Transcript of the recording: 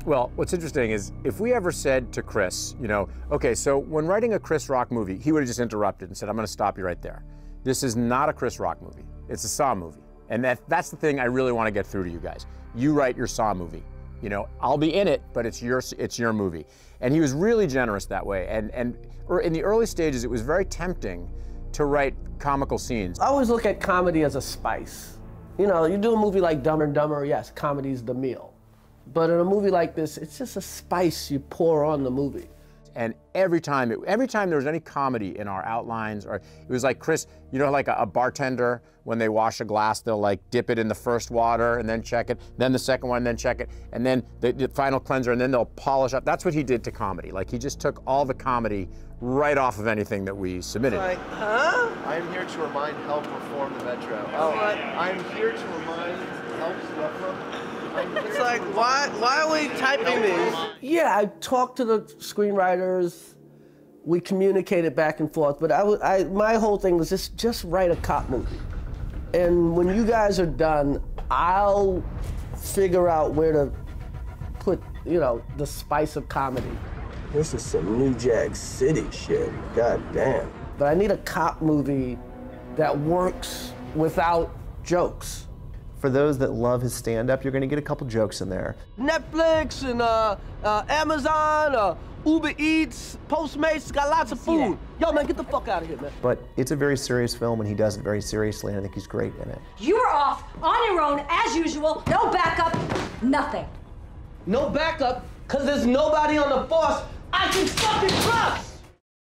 Well, what's interesting is if we ever said to Chris, you know, okay, so when writing a Chris Rock movie, he would have just interrupted and said, I'm going to stop you right there. This is not a Chris Rock movie. It's a Saw movie. And that's the thing I really want to get through to you guys. You write your Saw movie. You know, I'll be in it, but it's your movie. And he was really generous that way. And in the early stages, it was very tempting to write comical scenes. I always look at comedy as a spice. You know, you do a movie like Dumb and Dumber, yes, comedy's the meal. But in a movie like this, it's just a spice you pour on the movie. And every time there was any comedy in our outlines, or it was like Chris, you know, like a bartender, when they wash a glass, they'll like dip it in the first water and then check it, then the second one, then check it, and then the final cleanser, and then they'll polish up. That's what he did to comedy. Like, he just took all the comedy right off of anything that we submitted. Like, huh? I'm here to remind help reform the metro. Oh, I'm here to remind help reform. It's like, why are we typing these? Yeah, I talked to the screenwriters. We communicated back and forth, but my whole thing was just write a cop movie. And when you guys are done, I'll figure out where to put, you know, the spice of comedy. This is some New Jack City shit, god damn. But I need a cop movie that works without jokes. For those that love his stand-up, you're gonna get a couple jokes in there. Netflix and Amazon, Uber Eats, Postmates, got lots of food. Yo, man, get the fuck out of here, man. But it's a very serious film, and he does it very seriously, and I think he's great in it. You were off on your own, as usual. No backup, nothing. No backup, because there's nobody on the force I can fucking trust!